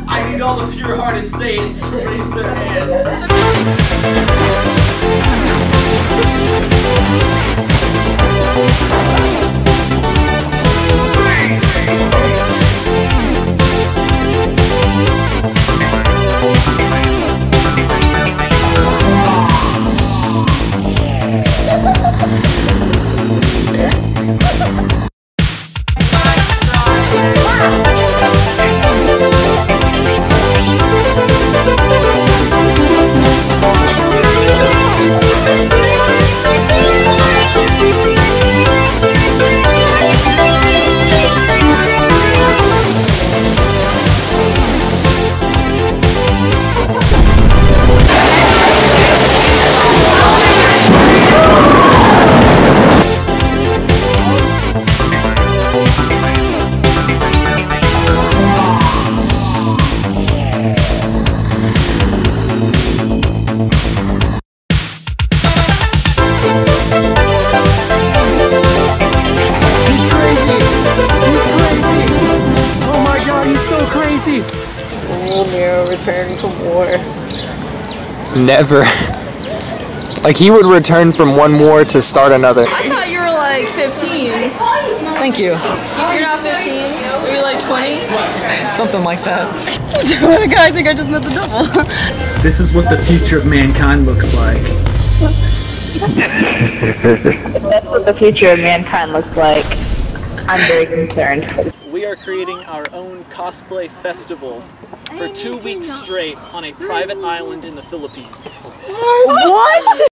I need all the pure-hearted saints to raise their hands. Will Nero return from war? Never. Like, he would return from one war to start another. I thought you were like 15. Thank you. You're not 15? Maybe like 20? Something like that. I think I just met the devil. This is what the future of mankind looks like. If that's what the future of mankind looks like, I'm very concerned. We are creating our own cosplay festival for 2 weeks straight on a private island in the Philippines. What?